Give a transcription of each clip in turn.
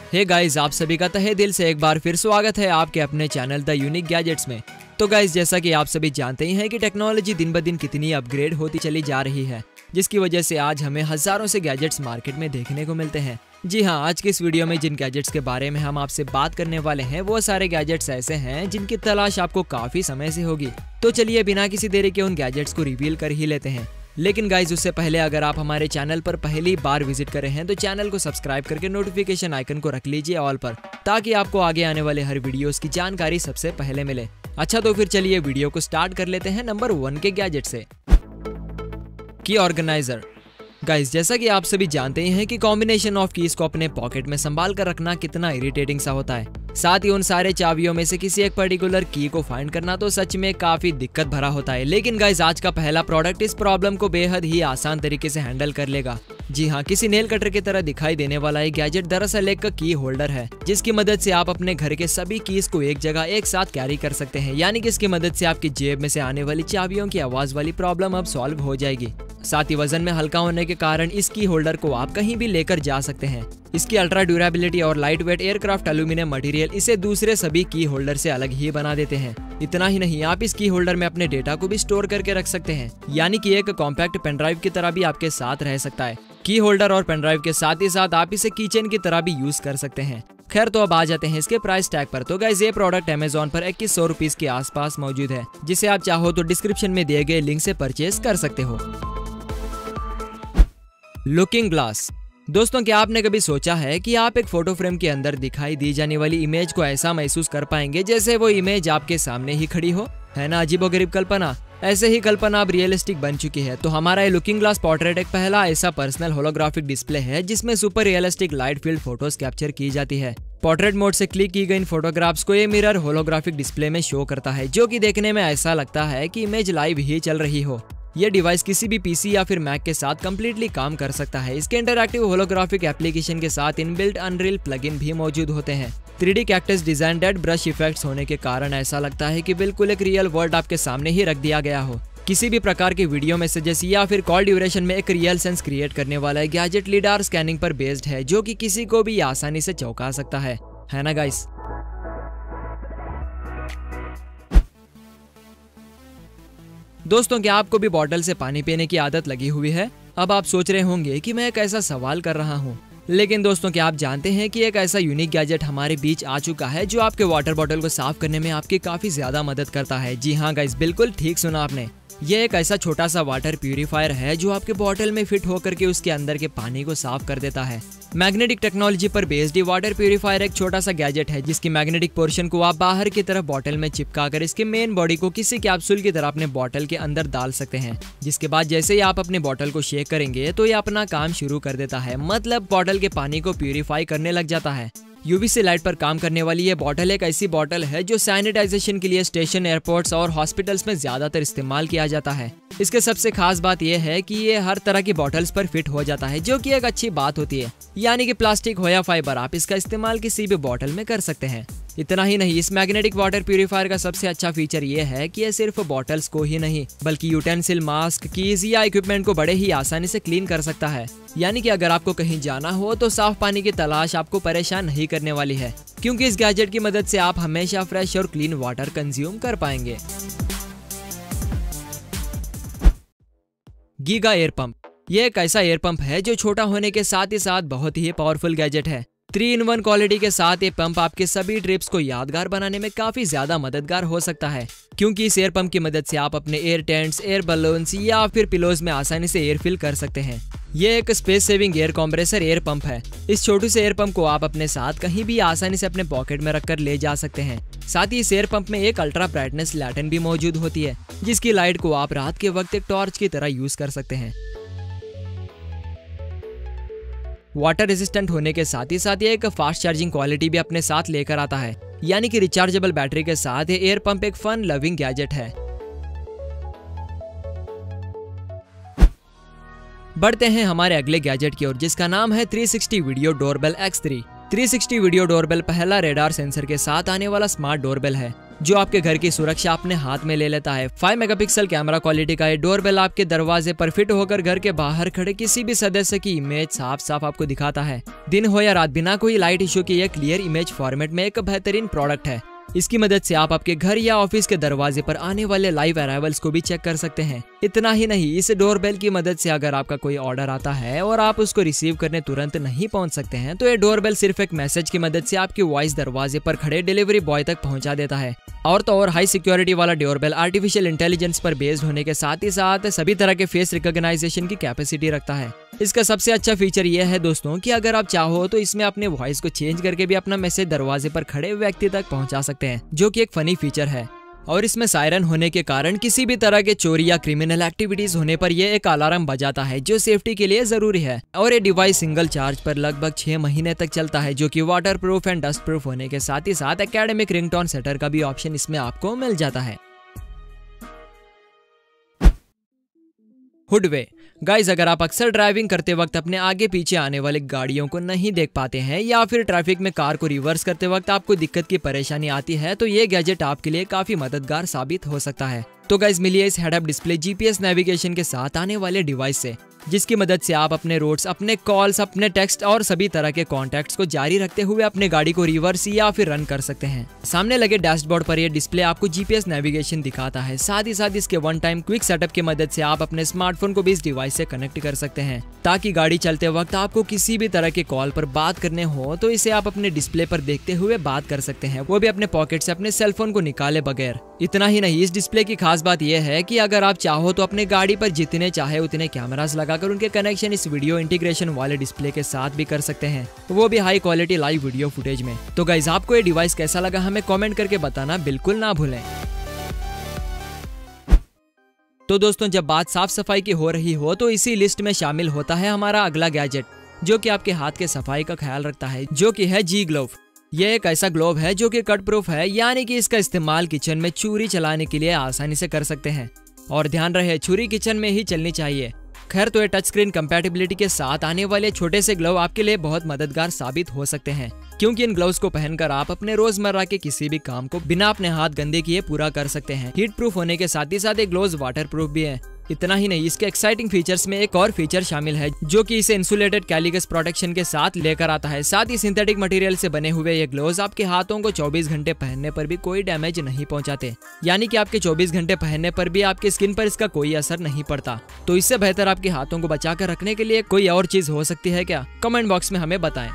Hey guys, आप सभी का तहे दिल से एक बार फिर स्वागत है आपके अपने चैनल द यूनिक गैजेट्स में। तो गाइस, जैसा कि आप सभी जानते ही हैं कि टेक्नोलॉजी दिन ब दिन कितनी अपग्रेड होती चली जा रही है, जिसकी वजह से आज हमें हजारों से गैजेट्स मार्केट में देखने को मिलते हैं। जी हाँ, आज की इस वीडियो में जिन गैजेट्स के बारे में हम आपसे बात करने वाले हैं वो सारे गैजेट्स ऐसे हैं जिनकी तलाश आपको काफी समय से होगी। तो चलिए बिना किसी देरी के उन गैजेट्स को रिवील कर ही लेते हैं। लेकिन गाइज, उससे पहले अगर आप हमारे चैनल पर पहली बार विजिट करे हैं तो चैनल को सब्सक्राइब करके नोटिफिकेशन आइकन को रख लीजिए ऑल पर, ताकि आपको आगे आने वाले हर वीडियोस की जानकारी सबसे पहले मिले। अच्छा, तो फिर चलिए वीडियो को स्टार्ट कर लेते हैं नंबर 1 के गैजेट से। की ऑर्गेनाइजर। गाइस, जैसा कि आप सभी जानते ही हैं कि कॉम्बिनेशन ऑफ कीज को अपने पॉकेट में संभाल कर रखना कितना इरिटेटिंग सा होता है। साथ ही उन सारे चाबियों में से किसी एक पर्टिकुलर की को फाइंड करना तो सच में काफी दिक्कत भरा होता है। लेकिन गाइस, आज का पहला प्रोडक्ट इस प्रॉब्लम को बेहद ही आसान तरीके से हैंडल कर लेगा। जी हाँ, किसी नेल कटर की तरह दिखाई देने वाला ये गैजेट दरअसल एक की होल्डर है, जिसकी मदद से आप अपने घर के सभी कीज को एक जगह एक साथ कैरी कर सकते हैं। यानी कि इसकी मदद से आपकी जेब में से आने वाली चाबियों की आवाज वाली प्रॉब्लम अब सॉल्व हो जाएगी। साथ ही वजन में हल्का होने के कारण इस की होल्डर को आप कहीं भी लेकर जा सकते हैं। इसकी अल्ट्रा ड्यूरेबिलिटी और light weight aircraft aluminium material इसे दूसरे सभी की होल्डर से अलग ही बना देते हैं। इतना ही नहीं, आप इस की होल्डर में अपने डेटा को भी स्टोर करके रख सकते हैं, यानी कि एक कॉम्पैक्ट पेनड्राइव की तरह भी आपके साथ रह सकता है। की होल्डर और पेनड्राइव के साथ ही साथ आप इसे कीचेन की तरह भी यूज कर सकते हैं। खैर, तो अब आ जाते हैं इसके प्राइस टैग पर। तो गाइस, ये प्रोडक्ट अमेज़न पर 2100 रुपीज के आसपास मौजूद है, जिसे आप चाहो तो डिस्क्रिप्शन में दिए गए लिंक से परचेज कर सकते हो। Looking glass. दोस्तों, क्या आपने कभी सोचा है कि आप एक फोटो फ्रेम के अंदर दिखाई दी जाने वाली इमेज को ऐसा महसूस कर पाएंगे जैसे वो इमेज आपके सामने ही खड़ी हो? है ना अजीबोगरीब कल्पना? ऐसे ही कल्पना अब रियलिस्टिक बन चुकी है। तो हमारा ये लुकिंग ग्लास पोर्ट्रेट एक पहला ऐसा पर्सनल होलोग्राफिक डिस्प्ले है जिसमें super realistic light field photos capture की जाती है। पोर्ट्रेट मोड से क्लिक की गई इन फोटोग्राफ्स को ये मिरर होलोग्राफिक डिस्प्ले में शो करता है, जो कि देखने में ऐसा लगता है कि इमेज लाइव ही चल रही हो। ये डिवाइस किसी भी पीसी या फिर मैक के साथ कंप्लीटली काम कर सकता है। इसके इंटरैक्टिव होलोग्राफिक एप्लीकेशन के साथ इनबिल्ट अनरियल प्लगइन भी मौजूद होते हैं। 3D cactus design dead brush effects होने के कारण ऐसा लगता है कि बिल्कुल एक रियल वर्ल्ड आपके सामने ही रख दिया गया हो। किसी भी प्रकार के वीडियो मैसेजेस या फिर कॉल ड्यूरेशन में एक रियल सेंस क्रिएट करने वाला गैजेट लिडार स्कैनिंग पर बेस्ड है, जो कि किसी को भी आसानी से चौंका सकता है ना गाइस? दोस्तों, क्या आपको भी बॉटल से पानी पीने की आदत लगी हुई है? अब आप सोच रहे होंगे कि मैं एक ऐसा सवाल कर रहा हूँ, लेकिन दोस्तों, क्या आप जानते हैं कि एक ऐसा यूनिक गैजेट हमारे बीच आ चुका है जो आपके वाटर बॉटल को साफ करने में आपकी काफी ज्यादा मदद करता है। जी हाँ गाइस, बिल्कुल ठीक सुना आपने। ये एक ऐसा छोटा सा वाटर प्यूरिफायर है जो आपके बॉटल में फिट होकर के उसके अंदर के पानी को साफ कर देता है। मैग्नेटिक टेक्नोलॉजी पर बेस्ड वाटर प्यूरिफायर एक छोटा सा गैजेट है जिसकी मैग्नेटिक पोर्शन को आप बाहर की तरफ बॉटल में चिपका कर इसके मेन बॉडी को किसी कैप्सूल की तरह अपने बॉटल के अंदर डाल सकते हैं, जिसके बाद जैसे ही आप अपने बॉटल को शेक करेंगे तो ये अपना काम शुरू कर देता है। मतलब बॉटल के पानी को प्यूरिफाई करने लग जाता है। यूवीसी लाइट पर काम करने वाली ये बॉटल एक ऐसी बॉटल है जो सैनिटाइजेशन के लिए स्टेशन, एयरपोर्ट्स और हॉस्पिटल्स में ज्यादातर इस्तेमाल किया जाता है। इसके सबसे खास बात यह है कि ये हर तरह की बॉटल्स पर फिट हो जाता है, जो कि एक अच्छी बात होती है। यानी कि प्लास्टिक हो या फाइबर, आप इसका इस्तेमाल किसी भी बॉटल में कर सकते हैं। इतना ही नहीं, इस मैग्नेटिक वाटर प्यूरिफायर का सबसे अच्छा फीचर ये है कि ये सिर्फ बॉटल्स को ही नहीं बल्कि यूटेंसिल, मास्क, कीज या इक्विपमेंट को बड़े ही आसानी से क्लीन कर सकता है। यानी कि अगर आपको कहीं जाना हो तो साफ पानी की तलाश आपको परेशान नहीं करने वाली है, क्योंकि इस गैजेट की मदद से आप हमेशा फ्रेश और क्लीन वाटर कंज्यूम कर पाएंगे। Giga Air Pump. यह एक ऐसा एयर पंप है जो छोटा होने के साथ ही साथ बहुत ही पावरफुल गैजेट है। 3-in-1 क्वालिटी के साथ ये पंप आपके सभी ट्रिप्स को यादगार बनाने में काफी ज्यादा मददगार हो सकता है, क्योंकि इस एयर पंप की मदद से आप अपने एयर टेंट्स, एयर बलून्स या फिर पिलोज में आसानी से एयर फिल कर सकते हैं। ये एक space saving air compressor air pump है। इस छोटे से एयर पंप को आप अपने साथ कहीं भी आसानी से अपने पॉकेट में रखकर ले जा सकते हैं। साथ ही इस एयर पंप में एक अल्ट्रा ब्राइटनेस लैंटर्न भी मौजूद होती है, जिसकी लाइट को आप रात के वक्त एक टॉर्च की तरह यूज कर सकते हैं। वाटर रेजिस्टेंट होने के साथ ही साथ ये एक फास्ट चार्जिंग क्वालिटी भी अपने साथ लेकर आता है, यानी कि रिचार्जेबल बैटरी के साथ ये एयर पंप एक फन लविंग गैजेट है। बढ़ते हैं हमारे अगले गैजेट की ओर, जिसका नाम है 360 video doorbell X3। 360 video doorbell पहला रेडार सेंसर के साथ आने वाला स्मार्ट डोरबेल है। जो आपके घर की सुरक्षा अपने हाथ में ले लेता है। 5 मेगापिक्सल कैमरा क्वालिटी का ये डोरबेल आपके दरवाजे पर फिट होकर घर के बाहर खड़े किसी भी सदस्य की इमेज साफ साफ आपको दिखाता है। दिन हो या रात, बिना कोई लाइट इशू के ये क्लियर इमेज फॉर्मेट में एक बेहतरीन प्रोडक्ट है। इसकी मदद से आप आपके घर या ऑफिस के दरवाजे पर आने वाले लाइव अराइवल्स को भी चेक कर सकते हैं। इतना ही नहीं, इस डोरबेल की मदद से अगर आपका कोई ऑर्डर आता है और आप उसको रिसीव करने तुरंत नहीं पहुंच सकते हैं, तो ये डोरबेल सिर्फ एक मैसेज की मदद से आपकी वॉइस दरवाजे पर खड़े डिलीवरी बॉय तक पहुंचा देता है। और तो और हाई सिक्योरिटी वाला डोरबेल आर्टिफिशियल इंटेलिजेंस पर बेस्ड होने के साथ ही साथ सभी तरह के फेस रिकॉग्नाइजेशन की कैपेसिटी रखता है। इसका सबसे अच्छा फीचर यह है दोस्तों कि अगर आप चाहो तो इसमें अपने वॉइस को चेंज करके भी अपना मैसेज दरवाजे पर खड़े व्यक्ति तक पहुंचा सकते हैं, जो कि एक फनी फीचर है। और इसमें सायरन होने के कारण किसी भी तरह के चोरी या क्रिमिनल एक्टिविटीज होने पर यह एक अलार्म बजाता है, जो सेफ्टी के लिए जरूरी है। और ये डिवाइस सिंगल चार्ज पर लगभग 6 महीने तक चलता है, जो कि waterproof and dustproof होने के साथ ही साथ एकेडमिक रिंगटोन सेटर का भी ऑप्शन इसमें आपको मिल जाता है। हुडवे गाइज, अगर आप अक्सर ड्राइविंग करते वक्त अपने आगे पीछे आने वाली गाड़ियों को नहीं देख पाते हैं या फिर ट्रैफिक में कार को रिवर्स करते वक्त आपको दिक्कत की परेशानी आती है, तो ये गैजेट आपके लिए काफी मददगार साबित हो सकता है। तो गाइज मिलिए इस head up display GPS navigation के साथ आने वाले डिवाइस से, जिसकी मदद से आप अपने रोड्स, अपने कॉल्स, अपने टेक्स्ट और सभी तरह के कॉन्टैक्ट्स को जारी रखते हुए अपने गाड़ी को रिवर्स या फिर रन कर सकते हैं। सामने लगे डैशबोर्ड पर यह डिस्प्ले आपको जीपीएस नेविगेशन दिखाता है। साथ ही साथ इसके वन टाइम क्विक सेटअप की मदद से आप अपने स्मार्टफोन को भी इस डिवाइस से कनेक्ट कर सकते हैं, ताकि गाड़ी चलते वक्त आपको किसी भी तरह के कॉल पर बात करने हो तो इसे आप अपने डिस्प्ले पर देखते हुए बात कर सकते हैं, वो भी अपने पॉकेट से अपने सेलफोन को निकाले बगैर। इतना ही नहीं, इस डिस्प्ले की खास बात यह है कि अगर आप चाहो तो अपने गाड़ी पर जितने चाहे उतने कैमरास लगाकर उनके कनेक्शन इस वीडियो इंटीग्रेशन वाले डिस्प्ले के साथ भी कर सकते हैं, वो भी high quality live video footage में। तो गाइज, आपको ये डिवाइस कैसा लगा हमें कमेंट करके बताना बिल्कुल ना भूलें। तो दोस्तों, जब बात साफ सफाई की हो रही हो तो इसी लिस्ट में शामिल होता है हमारा अगला गैजेट, जो कि आपके हाथ के सफाई का ख्याल रखता है, जो कि है जी ग्लोव। यह एक ऐसा ग्लोव है जो कि कट प्रूफ है, यानी कि इसका इस्तेमाल किचन में छुरी चलाने के लिए आसानी से कर सकते हैं। और ध्यान रहे, छुरी किचन में ही चलनी चाहिए। खैर, तो ये टच स्क्रीन कंपैटिबिलिटी के साथ आने वाले छोटे से ग्लव आपके लिए बहुत मददगार साबित हो सकते हैं, क्योंकि इन ग्लव्स को पहनकर आप अपने रोजमर्रा के किसी भी काम को बिना अपने हाथ गंदे किए पूरा कर सकते हैं। हीट प्रूफ होने के साथ ही साथ ये ग्लव्स वाटर प्रूफ भी है। इतना ही नहीं, इसके एक्साइटिंग फीचर्स में एक और फीचर शामिल है, जो कि इसे इंसुलेटेड कैलिगस प्रोटेक्शन के साथ लेकर आता है। साथ ही सिंथेटिक मटेरियल से बने हुए ये ग्लोव्स आपके हाथों को 24 घंटे पहनने पर भी कोई डैमेज नहीं पहुंचाते, यानी कि आपके 24 घंटे पहनने पर भी आपकी स्किन पर इसका कोई असर नहीं पड़ता। तो इससे बेहतर आपके हाथों को बचाकर रखने के लिए कोई और चीज हो सकती है क्या? कमेंट बॉक्स में हमें बताएं।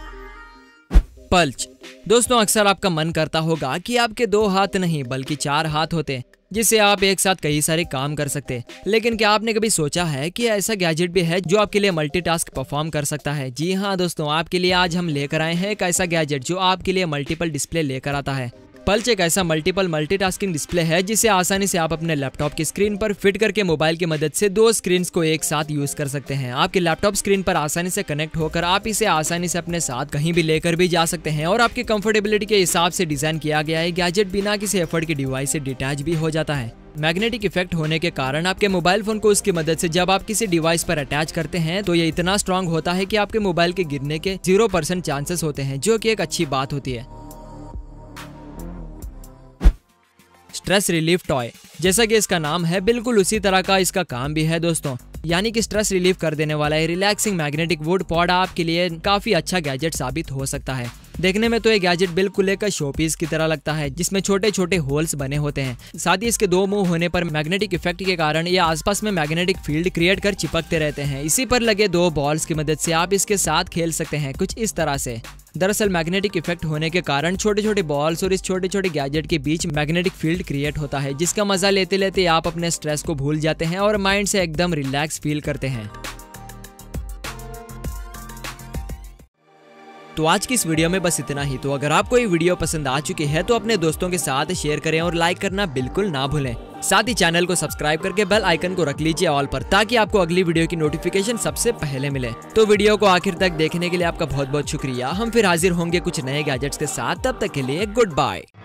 पल्च दोस्तों, अक्सर आपका मन करता होगा कि आपके 2 हाथ नहीं बल्कि 4 हाथ होते, जिससे आप एक साथ कई सारे काम कर सकते। लेकिन क्या आपने कभी सोचा है कि ऐसा गैजेट भी है जो आपके लिए मल्टीटास्क परफॉर्म कर सकता है? जी हाँ दोस्तों, आपके लिए आज हम लेकर आए हैं एक ऐसा गैजेट जो आपके लिए मल्टीपल डिस्प्ले लेकर आता है। पल्च एक ऐसा मल्टीटास्किंग डिस्प्ले है जिसे आसानी से आप अपने लैपटॉप की स्क्रीन पर फिट करके मोबाइल की मदद से 2 स्क्रीन को एक साथ यूज कर सकते हैं। आपके लैपटॉप स्क्रीन पर आसानी से कनेक्ट होकर आप इसे आसानी से अपने साथ कहीं भी लेकर भी जा सकते हैं, और आपकी कंफर्टेबिलिटी के हिसाब से डिजाइन किया गया है। गैजेट बिना किसी एफर्ट की डिवाइस से डिटैच भी हो जाता है। मैग्नेटिक इफेक्ट होने के कारण आपके मोबाइल फोन को उसकी मदद से जब आप किसी डिवाइस पर अटैच करते हैं तो ये इतना स्ट्रांग होता है कि आपके मोबाइल के गिरने के 0% चांसेस होते हैं, जो कि एक अच्छी बात होती है। स्ट्रेस रिलीफ टॉय, जैसा कि इसका नाम है, बिल्कुल उसी तरह का इसका काम भी है दोस्तों, यानी कि स्ट्रेस रिलीफ कर देने वाला ये रिलैक्सिंग मैग्नेटिक वुड पॉड आपके लिए काफी अच्छा गैजेट साबित हो सकता है। देखने में तो ये गैजेट बिल्कुल एक शोपीस की तरह लगता है, जिसमें छोटे छोटे होल्स बने होते हैं। साथ ही इसके 2 मुंह होने पर मैग्नेटिक इफेक्ट के कारण ये आसपास में मैग्नेटिक फील्ड क्रिएट कर चिपकते रहते हैं। इसी पर लगे 2 बॉल्स की मदद से आप इसके साथ खेल सकते हैं, कुछ इस तरह से। दरअसल मैग्नेटिक इफेक्ट होने के कारण छोटे छोटे बॉल्स और इस छोटे छोटे गैजेट के बीच मैग्नेटिक फील्ड क्रिएट होता है, जिसका मजा लेते लेते आप अपने स्ट्रेस को भूल जाते हैं और माइंड से एकदम रिलैक्स फील करते हैं। तो आज की इस वीडियो में बस इतना ही। तो अगर आपको ये वीडियो पसंद आ चुकी है तो अपने दोस्तों के साथ शेयर करें और लाइक करना बिल्कुल ना भूलें। साथ ही चैनल को सब्सक्राइब करके बेल आइकन को रख लीजिए ऑल पर, ताकि आपको अगली वीडियो की नोटिफिकेशन सबसे पहले मिले। तो वीडियो को आखिर तक देखने के लिए आपका बहुत बहुत शुक्रिया। हम फिर हाजिर होंगे कुछ नए गैजेट्स के साथ, तब तक के लिए गुड बाय।